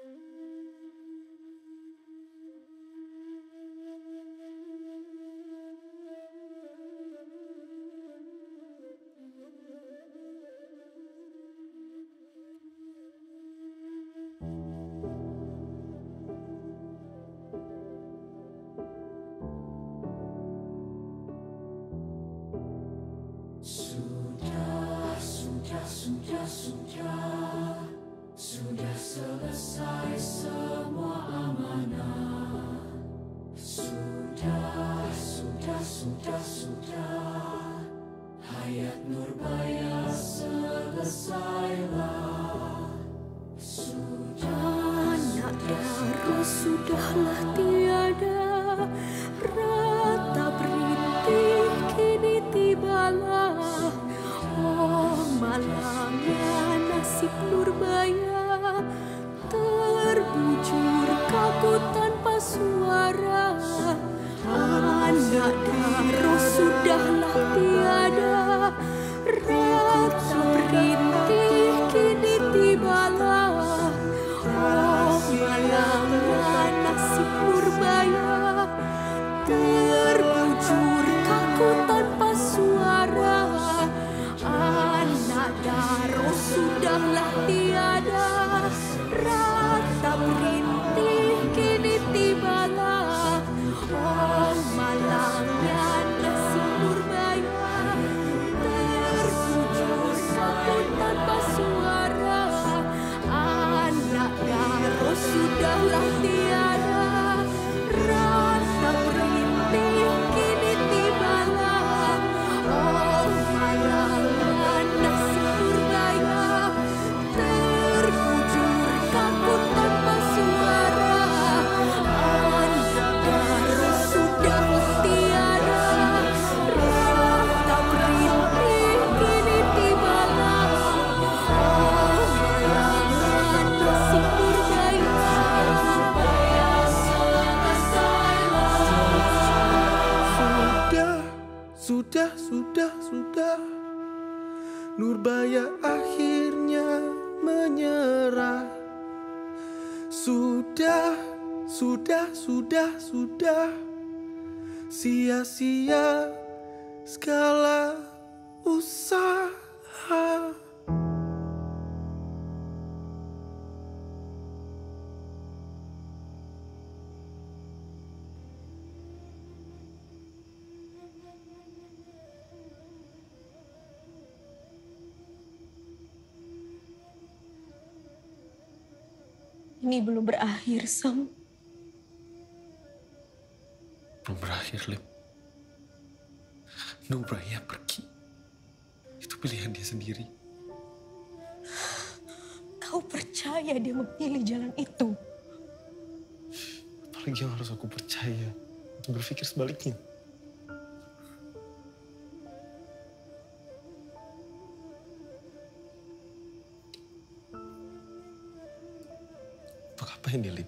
Sudah selesai semua amanah. Sudah hayat Nurbaya selesailah. Anak Daro sudahlah tiada, ratap rintih kini tibalah. Oh malangnya nasib Nurbaya, terbujur kaku tanpa suara. Anak Daro sudahlah tiada, ratap rintih kini tibalah. Oh malangnya nasib Nurbaya, terbujur kaku tanpa suara. Anak Daro sudahlah tiada, ratap rintih kini tibalah. Oh malangnya nasib Nurbaya, terbujur kaku tanpa suara. Anak Daro sudahlah tiada, ratap rintih kini tibalah. Oh malangnya nasib Nurbaya, terbujur kaku tanpa suara. Anak Daro sudahlah tiada, ratap rintih kini tibalah. Oh malangnya nasib Nurbaya selesailah. Sudah, Nurbaya akhirnya menyerah. Sudah, sia-sia segala usaha. Ini belum berakhir, Sam. Belum berakhir, Lim. Nurbaya pergi. Itu pilihan dia sendiri. Kau percaya dia memilih jalan itu? Apalagi yang harus aku percaya untuk berpikir sebaliknya. Untuk apa ini, Lim?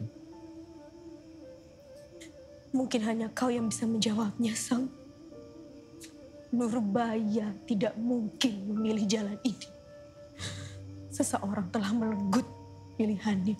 Mungkin hanya kau yang bisa menjawabnya, Sam. Nurbaya tidak mungkin memilih jalan ini. Seseorang telah melenggut pilihannya.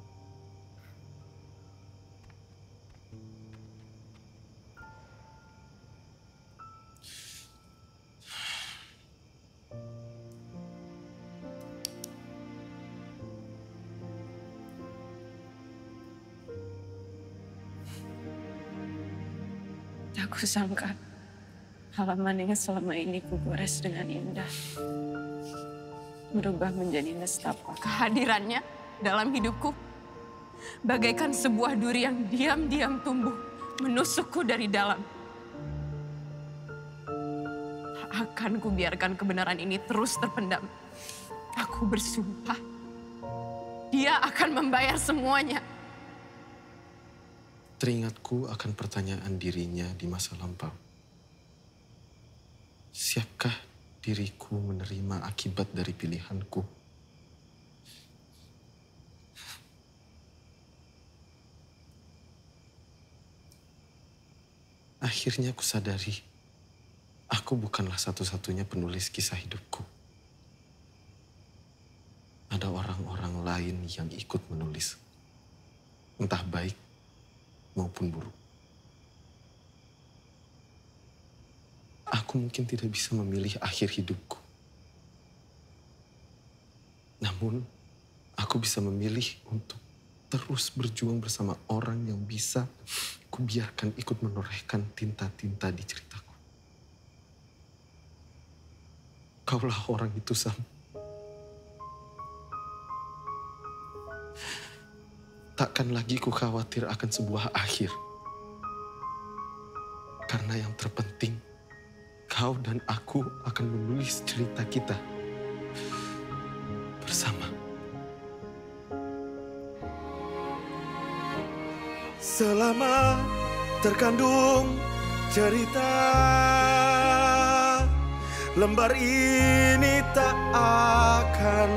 Aku sangka halaman yang selama ini kugores dengan indah berubah menjadi nestapa. Kehadirannya dalam hidupku bagaikan sebuah duri yang diam-diam tumbuh menusukku dari dalam. Tak akan kubiarkan kebenaran ini terus terpendam. Aku bersumpah dia akan membayar semuanya. Teringatku akan pertanyaan dirinya di masa lampau. Siapkah diriku menerima akibat dari pilihanku? Akhirnya aku sadari, aku bukanlah satu-satunya penulis kisah hidupku. Ada orang-orang lain yang ikut menulis entah baik maupun buruk. Aku mungkin tidak bisa memilih akhir hidupku. Namun, aku bisa memilih untuk terus berjuang bersama orang yang bisa kubiarkan ikut menorehkan tinta-tinta di ceritaku. Kaulah orang itu, Sam. Takkan lagi ku khawatir akan sebuah akhir. Karena yang terpenting, kau dan aku akan menulis cerita kita bersama. Selama terkandung cerita, lembar ini tak akan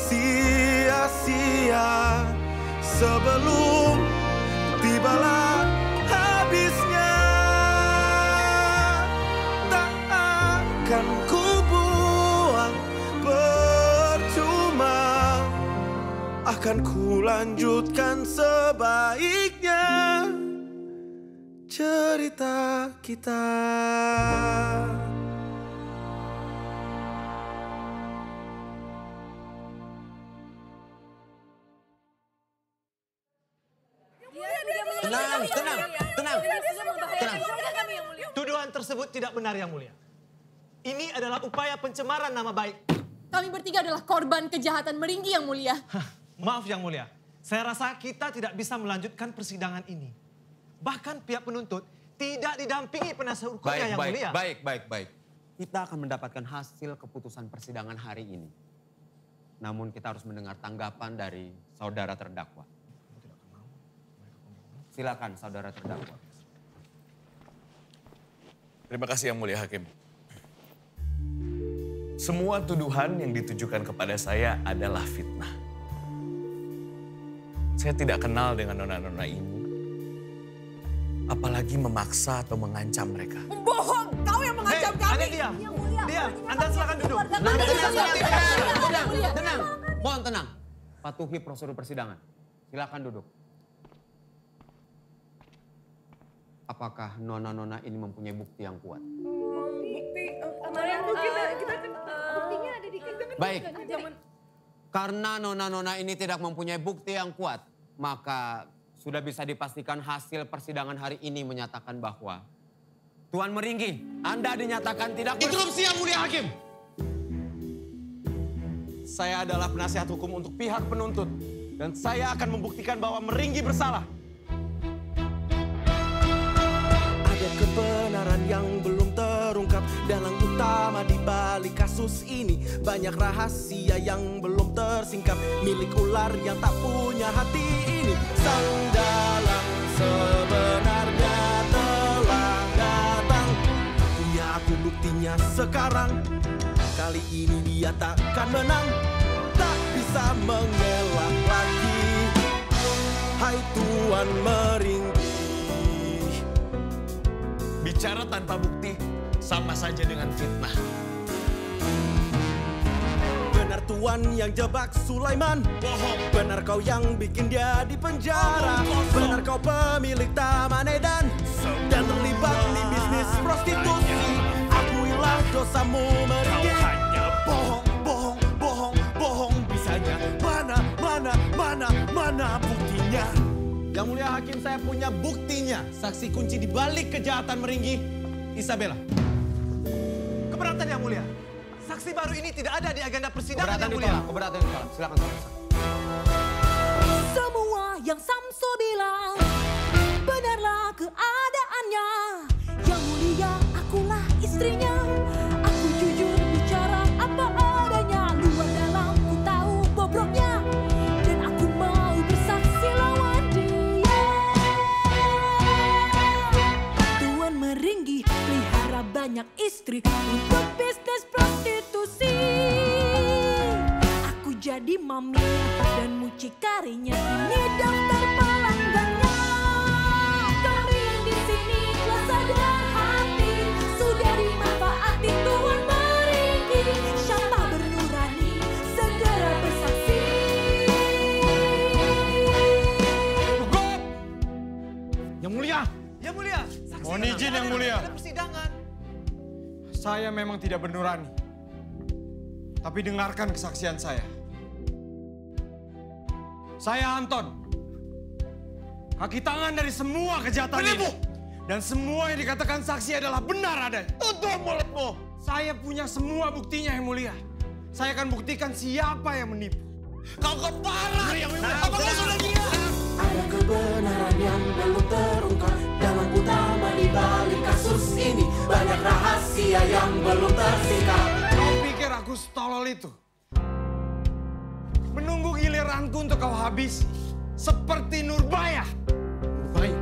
sia-sia sebelum tibalah habisnya. Tak akan ku buang percuma, akan ku lanjutkan sebaiknya cerita kita. Tenang. Tuduhan tersebut tidak benar, Yang Mulia. Ini adalah upaya pencemaran nama baik. Kami bertiga adalah korban kejahatan Meringgi, Yang Mulia. Maaf, Yang Mulia. Saya rasa kita tidak bisa melanjutkan persidangan ini. Bahkan pihak penuntut tidak didampingi penasihat hukumnya, Yang Mulia. Baik. Kita akan mendapatkan hasil keputusan persidangan hari ini. Namun kita harus mendengar tanggapan dari saudara terdakwa. Silakan saudara terdakwa. Terima kasih Yang Mulia Hakim. Semua tuduhan yang ditujukan kepada saya adalah fitnah. Saya tidak kenal dengan nona-nona ini. Apalagi memaksa atau mengancam mereka. Bohong, kau yang mengancam kami. Anda diam. Diam, Anda silakan duduk. Tenang. Mohon tenang. Patuhi prosedur persidangan. Silakan duduk. Apakah nona-nona ini mempunyai bukti yang kuat? Buktinya ada di Baik. Karena nona-nona ini tidak mempunyai bukti yang kuat, maka sudah bisa dipastikan hasil persidangan hari ini menyatakan bahwa Tuan Meringgi, Anda dinyatakan tidak Interupsi, Yang Mulia Hakim. Saya adalah penasihat hukum untuk pihak penuntut. Dan saya akan membuktikan bahwa Meringgi bersalah. Ada kebenaran yang belum terungkap. Dalang utama di balik kasus ini. Banyak rahasia yang belum tersingkap. Milik ular yang tak punya hati ini. Sang dalang sebenarnya telah datang. Punya aku buktinya sekarang. Kali ini dia takkan menang. Tak bisa mengelak lagi. Hai Tuan Meringgi. Bicara tanpa bukti sama saja dengan fitnah. Benar Tuan yang jebak Sulaiman. Bohong. Benar kau yang bikin dia di penjara. Benar kau pemilik Taman Edan dan terlibat di bisnis prostitusi. Akuilah dosamu Meringgi. Kau hanya Bohong bisanya. Mana buktinya? Yang Mulia Hakim, saya punya buktinya. Saksi kunci di balik kejahatan Meringgi, Isabella. Keberatan Yang Mulia. Saksi baru ini tidak ada di agenda persidangan Yang Mulia. Keberatan ditolak. Silakan saudara. Semua yang Samsu bilang benarlah keadaannya. Yang Mulia, akulah istrinya. Aku jujur bicara apa adanya. Luar dalam ku tahu bobroknya. Dan aku mau bersaksi lawan dia. Tuan Meringgi pelihara banyak istri untuk bisnis prostitusi. Aku jadi maminya dan mucikarinya. Ini daftar pelanggannya. Kami di sini telah sadar hati. Sudah dimanfaati Tuan Meringgi. Siapa bernurani segera bersaksi. Mulia. Ada persidangan. Saya memang tidak bernurani. Tapi dengarkan kesaksian saya. Saya Anton. Kaki tangan dari semua kejahatan ini. Dan semua yang dikatakan saksi adalah benar adanya. Tutup mulutmu. Saya punya semua buktinya yang mulia. Saya akan buktikan siapa yang menipu. Kau kepala. Apa kau sudah gila? Ada kebenaran yang belum terungkap. Dalang utama di balik kasus ini. Banyak rahasia yang belum tersingkap. Kau pikir aku setolol itu? Menunggu giliranku untuk kau habisi. Seperti Nurbaya. Baik.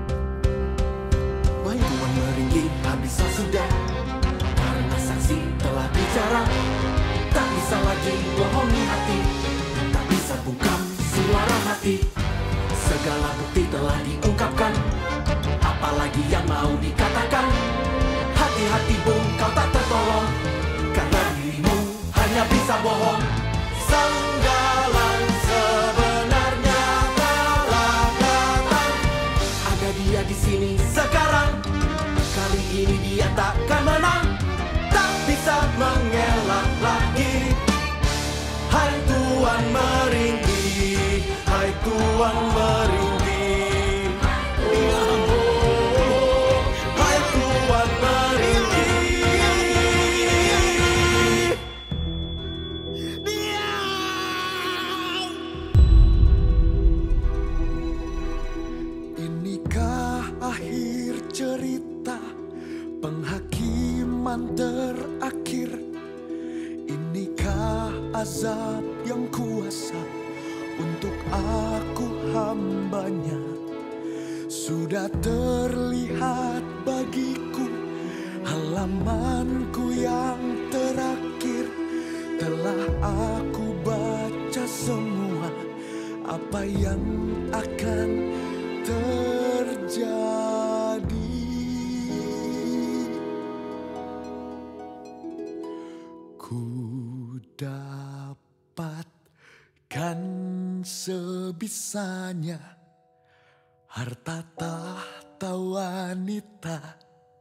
Tuan meringgi habis sudah. Karena saksi telah bicara. Tak bisa lagi bohongi hati. Tak bisa bungkam suara hati. Segala bukti telah diungkapkan. Apalagi yang mau dikatakan. Hati-hati bung, kau tak tertolong. Karena dirimu hanya bisa bohong. Senggalan sebenarnya telah datang. Ada dia di sini sekarang. Kali ini dia takkan menang. Tak bisa mengelak lagi. Hai Tuan Meringgi, hai Tuan Meringgi. Hai Tuan Meringgi. Inikah akhir cerita penghakiman terakhir? Inikah azab yang kuasa untuk aku hambanya? Sudah terlihat bagiku halamanku yang terakhir. Telah aku baca semua apa yang akan terjadi. Ku dapatkan sebisanya harta tahta wanita.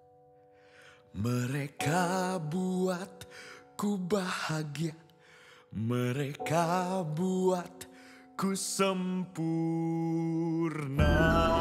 Mereka buatku bahagia. Mereka buatku sempurna.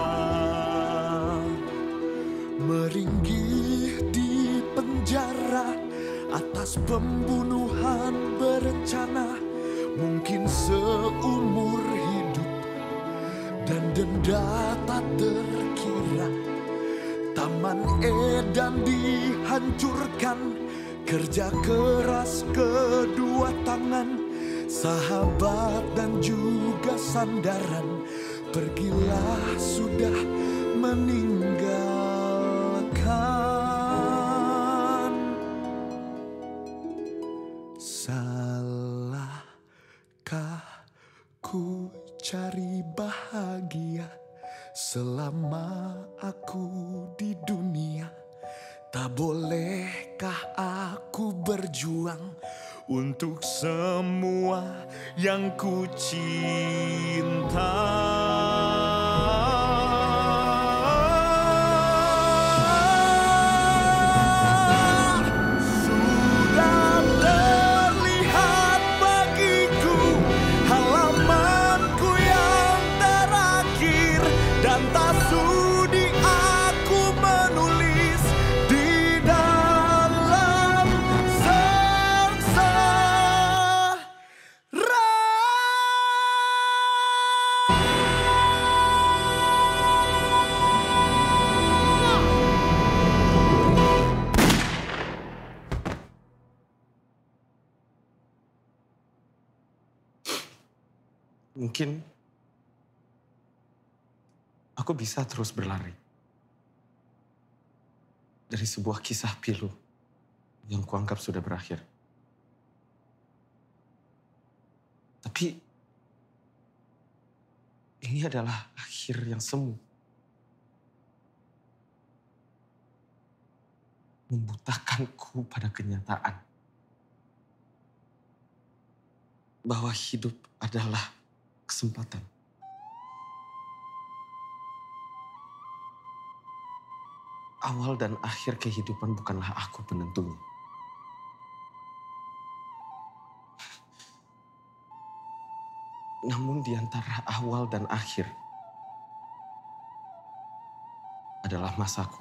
Meringgi di penjara atas pembunuhan berencana. Mungkin seumur hidup dan denda tak terkira. Taman Eden dihancurkan. Kerja keras kedua tangan. Sahabat dan juga sandaran. Pergilah sudah meninggalkan. Salahkah ku cari bahagia selama aku di dunia? Tak bolehkah aku berjuang untuk semua yang ku cinta? Sudah terlihat bagiku halamanku yang terakhir. Dan tak sudi aku menulis di dalam sengsara. Mungkin aku bisa terus berlari dari sebuah kisah pilu yang kuanggap sudah berakhir. Tapi ini adalah akhir yang semu. Membutakanku pada kenyataan bahwa hidup adalah kesempatan. awal dan akhir kehidupan bukanlah aku penentunya. Namun di antara awal dan akhir adalah masaku.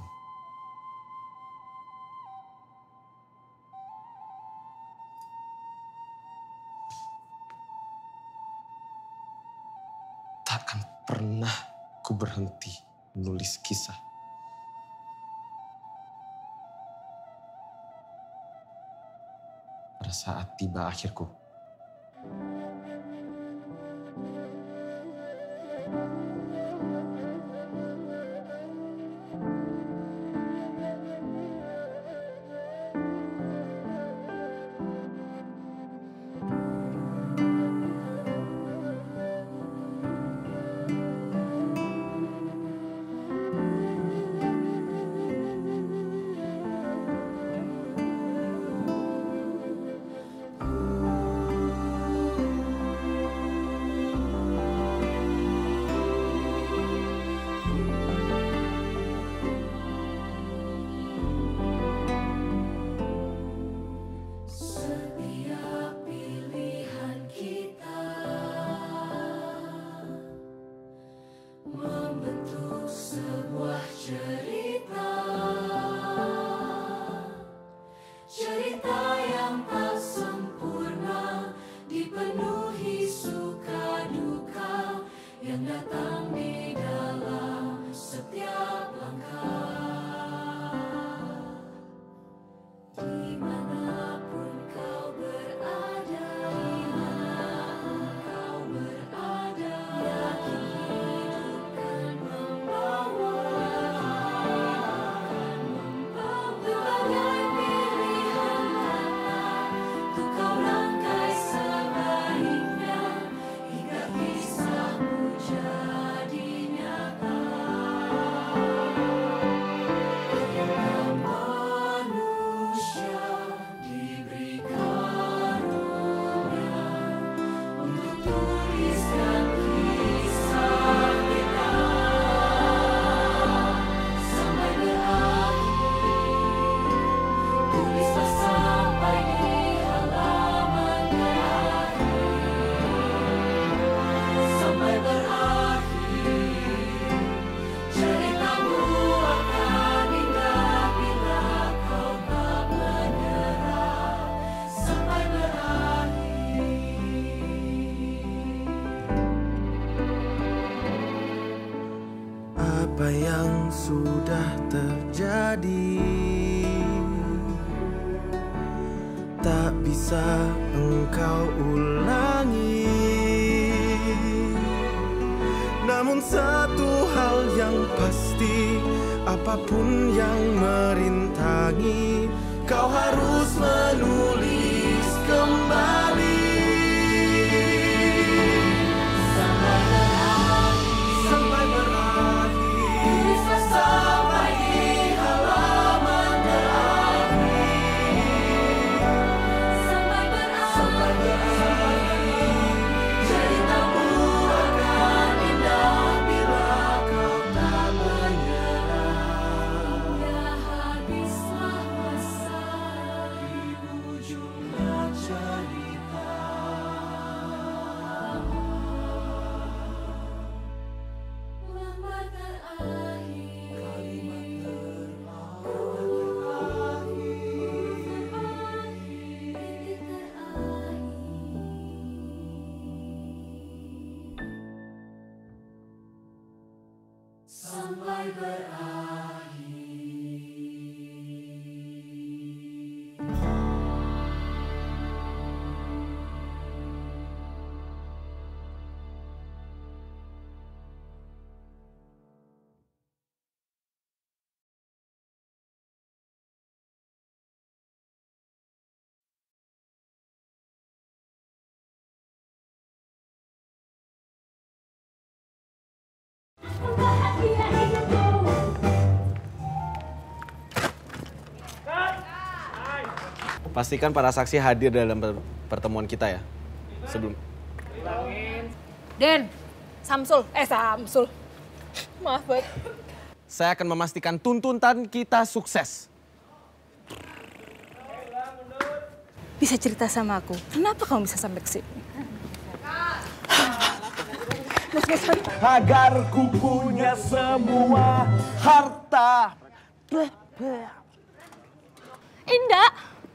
Takkan pernah ku berhenti menulis kisah. Pada saat tiba akhirku. Apa yang sudah terjadi tak bisa engkau ulangi. Namun satu hal yang pasti, apapun yang merintangi, kau harus menulis kembali. Sampai di halaman terakhir, sampai berakhir, ceritamu akan indah bila kau tak menyerah. Ya habislah masa di ujungnya cerita. Lambat terakhir, sampai berakhir. Pastikan para saksi hadir dalam pertemuan kita ya. Sebelum. Den, Samsul. Maaf, Boy. saya akan memastikan tuntutan kita sukses. Bisa cerita sama aku, kenapa kamu bisa sampai ke sini? Agar ku punya semua harta. Indah.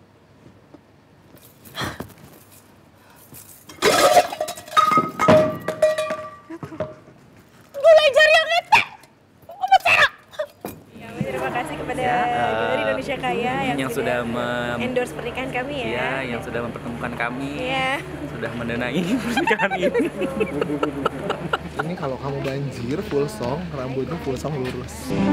Gulai jari yang nete. Apa cara? Ya, terima kasih kepada Galeri Indonesia Kaya yang sudah endorse pernikahan kami ya. Iya, yang sudah mempertemukan kami. Iya. Sudah mendanai pernikahan ini. Ini kalau kamu banjir full song, rambutnya full song lurus.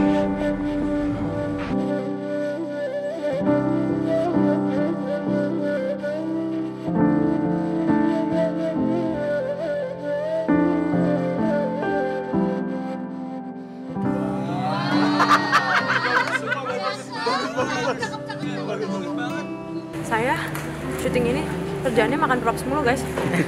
Saya syuting ini kerjaannya makan props mulu guys.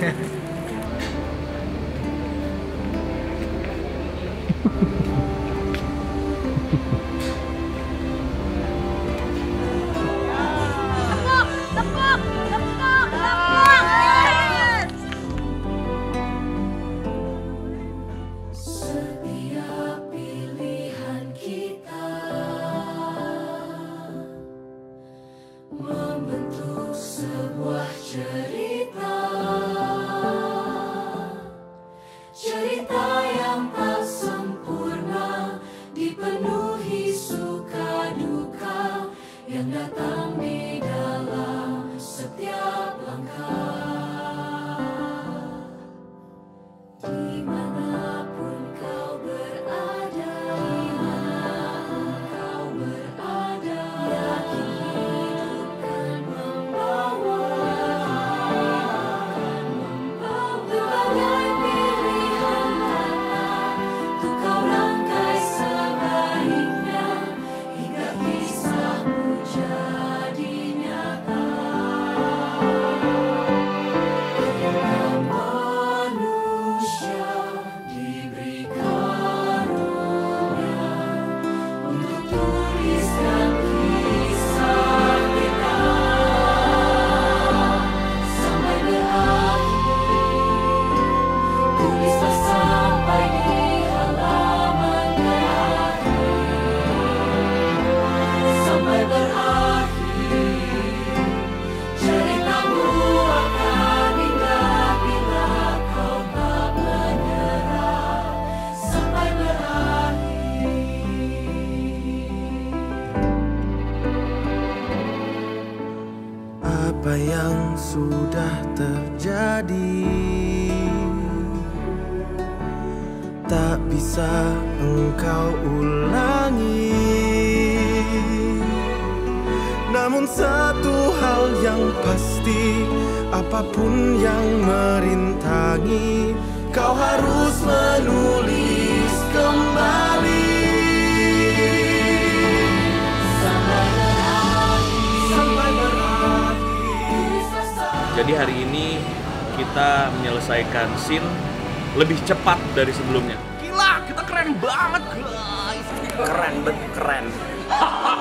Apa yang sudah terjadi tak bisa engkau ulangi. Namun satu hal yang pasti, apapun yang merintangi, kau harus menulis kembali. Jadi hari ini kita menyelesaikan scene lebih cepat dari sebelumnya. Gila, kita keren banget guys. Keren banget, keren.